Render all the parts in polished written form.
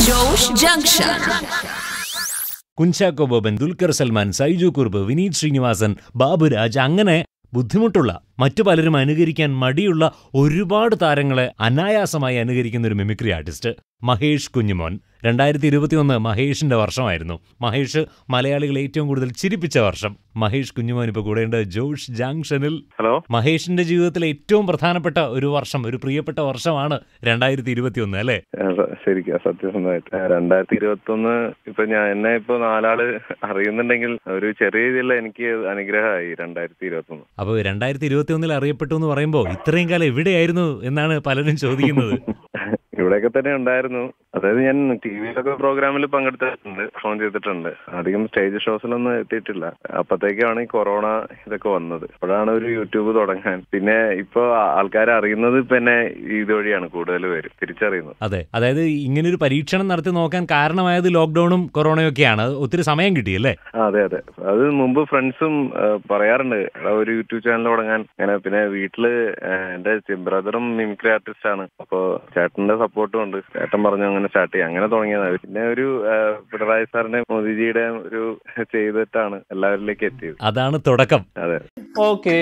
Josh Junction. Kunchacko Boban, Dulquer Salmaan, Saiju Kurup, Vineeth Sreenivasan, Baburaj, അങ്ങനെ ബുദ്ധിമുട്ടുള്ള മറ്റു പലരും അനുകരിക്കാൻ മടിയുള്ള ഒരുപാട് താരങ്ങളെ അനായാസമായി അനുകരിക്കുന്ന ഒരു മിമിക്രി ആർട്ടിസ്റ്റ് മഹേഷ് കുഞ്ഞുമോൻ. 2021 മഹേഷിന്റെ വർഷമായിരുന്നു. മഹേഷ് മലയാളികളെ ഏറ്റവും കൂടുതൽ ചിരിപ്പിച്ച വർഷം. മഹേഷ് കുഞ്ഞുമോൻ ഇപ്പോൾ കൂടെയുണ്ട് ജോഷ് ജംഗ്ഷനിൽ. ഹലോ. മഹേഷിന്റെ ജീവിതത്തിലെ ഏറ്റവും പ്രധാനപ്പെട്ട ഒരു വർഷം, ഒരു പ്രിയപ്പെട്ട വർഷമാണ് 2021, അല്ലേ? ശരിക്കും സത്യസന്ധമായിട്ട് 2021 ഇപ്പൊ എന്നെ ഇപ്പൊ 4 ആള് അറിയുന്നുണ്ടെങ്കിൽ ഒരു ചെറിയ രീതിയിലുള്ള എനിക്ക് അനുഗ്രഹമായി 2021. അപ്പൊ 2021 അറിയപ്പെട്ടു എന്ന് പറയുമ്പോ ഇത്രയും കാലം എവിടെയായിരുന്നു എന്നാണ് പലരും ചോദിക്കുന്നത്. ഇവിടെയൊക്കെ തന്നെ ഉണ്ടായിരുന്നു. അതായത് ഞാൻ ടിവിയിലൊക്കെ പ്രോഗ്രാമിൽ പങ്കെടുത്തിട്ടുണ്ട്, ഫോൺ ചെയ്തിട്ടുണ്ട്. അധികം സ്റ്റേജ് ഷോസിലൊന്നും എത്തിയിട്ടില്ല. അപ്പത്തേക്കാണ് ഈ കൊറോണ ഇതൊക്കെ വന്നത്. അപ്പോഴാണ് ഒരു യൂട്യൂബ് തുടങ്ങാൻ. പിന്നെ ഇപ്പൊ ആൾക്കാരെ അറിയുന്നത് ഇപ്പൊ എന്നെ ഇതുവഴിയാണ് കൂടുതൽ പേര് തിരിച്ചറിയുന്നത്. അതെ, അതായത് ഇങ്ങനൊരു പരീക്ഷണം നടത്തി നോക്കാൻ കാരണമായത് ലോക്ക്ഡൌണും കൊറോണയും ഒക്കെയാണ്. ഒത്തിരി സമയം കിട്ടിയല്ലേ? അതെ അതെ. അത് മുമ്പ് ഫ്രണ്ട്സും പറയാറുണ്ട് ഒരു യൂട്യൂബ് ചാനൽ തുടങ്ങാൻ. അങ്ങനെ പിന്നെ വീട്ടില് എന്റെ ബ്രദറും മിമിക്രി ആർട്ടിസ്റ്റ് ആണ്. അപ്പൊ ചേട്ടന്റെ സപ്പോർട്ടും ഉണ്ട്. ചേട്ടൻ പറഞ്ഞു അങ്ങനെ സ്റ്റാർട്ട് ചെയ്യാം. അങ്ങനെ തുടങ്ങിയതാണ്. പിന്നെ ഒരു പിണറായി സാറിന്റെ മോദിജിയുടെ ഒരു ചെയ്തിട്ടാണ് എല്ലാവരിലേക്ക് എത്തിയത്. അതാണ് തുടക്കം. അതെ. ഓക്കേ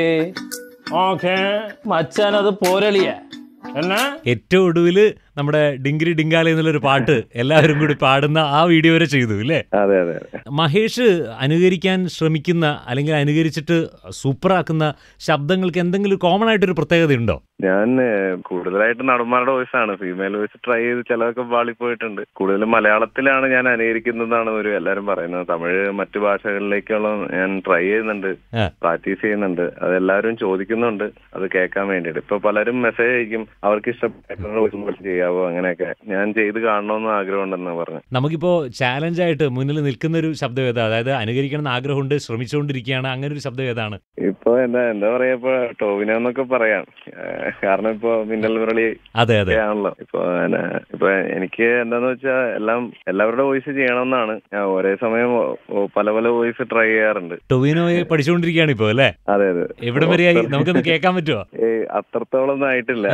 മച്ചാനത് പോരളിയ എന്നാ ഏറ്റവും ഒടുവില് നമ്മുടെ ഡിങ്കിരി ഡിങ്കാല എന്നുള്ളൊരു പാട്ട് എല്ലാവരും കൂടി പാടുന്ന ആ വീഡിയോ വരെ ചെയ്തു, ഇല്ലേ? അതെ അതെ. മഹേഷ് അനുകരിക്കാൻ ശ്രമിക്കുന്ന അല്ലെങ്കിൽ അനുകരിച്ചിട്ട് സൂപ്പറാക്കുന്ന ശബ്ദങ്ങൾക്ക് എന്തെങ്കിലും കോമൺ ആയിട്ടൊരു പ്രത്യേകത ഉണ്ടോ? ഞാൻ കൂടുതലായിട്ട് നടന്മാരുടെ വോയിസാണ്. ഫീമെയിൽ വോയിസ് ട്രൈ ചെയ്ത് ചിലതൊക്കെ പാളിപ്പോയിട്ടുണ്ട്. കൂടുതലും മലയാളത്തിലാണ് ഞാൻ അനുകരിക്കുന്നതാണ് എല്ലാവരും പറയുന്നത്. തമിഴ് മറ്റു ഭാഷകളിലേക്കുള്ള ഞാൻ ട്രൈ ചെയ്യുന്നുണ്ട്, പ്രാക്ടീസ് ചെയ്യുന്നുണ്ട്. അതെല്ലാവരും ചോദിക്കുന്നുണ്ട് അത് കേൾക്കാൻ വേണ്ടിയിട്ട്. ഇപ്പൊ പലരും മെസ്സേജ് അയക്കും അവർക്ക് ഇഷ്ടപ്പെട്ട വോയിസ് ചെയ്യാവോ, അങ്ങനെയൊക്കെ. ഞാൻ ചെയ്ത് കാണണമെന്ന് ആഗ്രഹമുണ്ടെന്ന് പറഞ്ഞു. നമുക്കിപ്പോ ചാലഞ്ചായിട്ട് മുന്നിൽ നിൽക്കുന്ന ഒരു ശബ്ദം ഏതാ? അതായത് അനുകരിക്കണം എന്ന് ആഗ്രഹമുണ്ട്, ശ്രമിച്ചുകൊണ്ടിരിക്കുകയാണ്, അങ്ങനെ ഒരു ശബ്ദം ഏതാണ്? ഇപ്പൊ എന്താ പറയാ, ഇപ്പൊ ടോവിനോ എന്നൊക്കെ പറയാം. കാരണം ഇപ്പൊ മിന്നൽ മുരളി ആണല്ലോ. ഇപ്പൊ എനിക്ക് എന്താന്ന് വെച്ചാ എല്ലാവരുടെ വോയിസ് ചെയ്യണമെന്നാണ്. ഞാൻ ഒരേ സമയം പല വോയിസ് ട്രൈ ചെയ്യാറുണ്ട്. ടോവിനോയെ പഠിച്ചുകൊണ്ടിരിക്കുകയാണ് ഇപ്പൊ, അല്ലേ? അതെ അതെ. എവിടെ വരെയായി? നമുക്കൊന്ന് കേൾക്കാൻ പറ്റുമോ? അത്രത്തോളം ഒന്നും ആയിട്ടില്ല.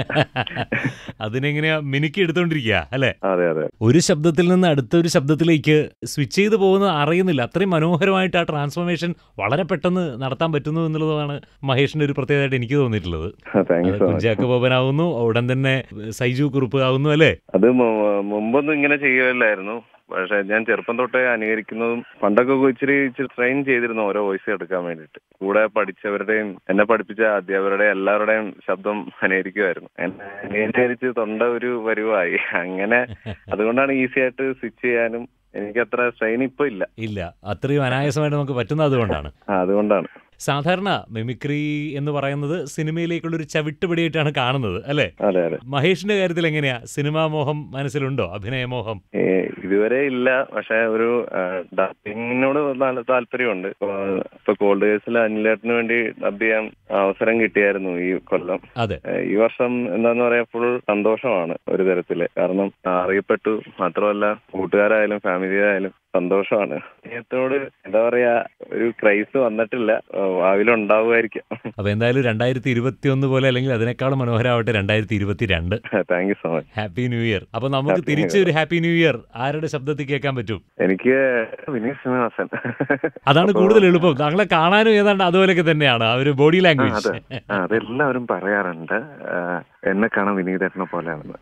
അതിനെങ്ങനെയാ മിനുക്കി എടുത്തോണ്ടിരിക്കുക, അല്ലെ? അതെ അതെ. ഒരു ശബ്ദത്തിൽ നിന്ന് അടുത്തൊരു ശബ്ദത്തിലേക്ക് സ്വിച്ച് ചെയ്ത് പോകുന്നത് അറിയുന്നില്ല. അത്രയും മനോഹരമായിട്ട് ആ ട്രാൻസ്ഫോർമേഷൻ വളരെ പെട്ടെന്ന് നടത്താൻ പറ്റുന്നു എന്നുള്ളതാണ് മഹേഷിന്റെ ഒരു പ്രത്യേകതയായിട്ട് എനിക്ക് തോന്നിയിട്ടുള്ളത്. കുഞ്ചാക്കോ ബോബനാവുന്നു, ഉടൻ തന്നെ സൈജു കുറുപ്പ് ആവുന്നു, അല്ലേ? അത് മുമ്പൊന്നും ഇങ്ങനെ ചെയ്യുകയല്ലായിരുന്നു. പക്ഷെ ഞാൻ ചെറുപ്പം തൊട്ടേ അനുകരിക്കുന്നതും പണ്ടൊക്കെ ഇച്ചിരി ട്രെയിൻ ചെയ്തിരുന്നു ഓരോ വോയിസ് എടുക്കാൻ വേണ്ടിയിട്ട്. കൂടെ പഠിച്ചവരുടെയും എന്നെ പഠിപ്പിച്ച അധ്യാപകരുടെയും എല്ലാവരുടെയും ശബ്ദം അനുകരിക്കുമായിരുന്നു. അനുകരിച്ച് തൊണ്ട ഒരു വരുവായി. അങ്ങനെ അതുകൊണ്ടാണ് ഈസി ആയിട്ട് സ്വിച്ച് ചെയ്യാനും എനിക്ക് അത്ര സ്ട്രെയിൻ ഇപ്പൊ ഇല്ല. അത്രയും അനായാസമായിട്ട് നമുക്ക് പറ്റുന്നത് അതുകൊണ്ടാണ്. സാധാരണ മിമിക്രി എന്ന് പറയുന്നത് സിനിമയിലേക്കുള്ളൊരു ചവിട്ടുപടിയായിട്ടാണ് കാണുന്നത്, അല്ലേ? അതെ അതെ. മഹേഷിന്റെ കാര്യത്തിൽ എങ്ങനെയാ? സിനിമാ മോഹം മനസ്സിലുണ്ടോ? അഭിനയമോഹം? ഇതുവരെ ഇല്ല. പക്ഷെ ഒരു ഡബിങ്ങിനോട് നല്ല താല്പര്യമുണ്ട്. ഇപ്പൊ കോൾഡ് കേസിൽ അനിലേട്ടന് വേണ്ടി ഡബ് ചെയ്യാൻ അവസരം കിട്ടിയായിരുന്നു ഈ കൊല്ലം. അതെ. ഈ വർഷം എന്താന്ന് പറയാ ഫുൾ സന്തോഷമാണ് ഒരു തരത്തില്. കാരണം അറിയപ്പെട്ടു. മാത്രമല്ല കൂട്ടുകാരായാലും ഫാമിലി ആയാലും സന്തോഷമാണ്. സ്നേഹത്തോട് എന്താ പറയാ ഒരു ക്രൈസ് വന്നിട്ടില്ല. ഭാവിയിലുണ്ടാവുമായിരിക്കാം. അപ്പൊ എന്തായാലും 2021 പോലെ അല്ലെങ്കിൽ അതിനേക്കാളും മനോഹരമാവട്ടെ 2022. Thank you so much. Happy new year. അപ്പൊ നമുക്ക് തിരിച്ച് ഒരു ഹാപ്പി ന്യൂ ഇയർ ആരുടെ ശബ്ദത്തിൽ കേൾക്കാൻ പറ്റും? എനിക്ക് വിനീത് ശ്രീനിവാസൻ. അതാണ് കൂടുതൽ എളുപ്പം. താങ്കളെ കാണാനും ഏതാണ്ട് അതുപോലെയൊക്കെ തന്നെയാണ് ആ ഒരു ബോഡി ലാംഗ്വേജ്. അതെല്ലാവരും പറയാറുണ്ട് എന്നെ കാണാൻ വിനീതേട്ടനെ പോലെയാണെന്ന്.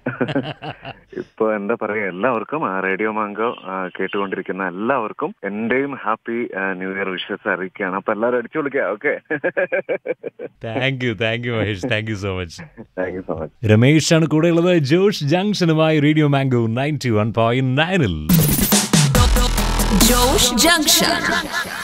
ഇപ്പൊ എന്താ പറയാ, എല്ലാവർക്കും റേഡിയോ മാംഗോ കേട്ടുകൊണ്ടിരിക്കുന്ന എല്ലാവർക്കും എന്റെയും ഹാപ്പി ന്യൂ ഇയർ വിഷസ് അറിയിക്കുകയാണ്. അപ്പൊ എല്ലാവരും അടിച്ചു വിളിക്കുക. Okay. Thank you Mahesh. Thank you so much. Much. Ramesh ആണ് കൂടെ ഉള്ളത് ജോഷ് ജംഗ്ഷനുമായി റേഡിയോ മാംഗോ 91.9. Josh junction.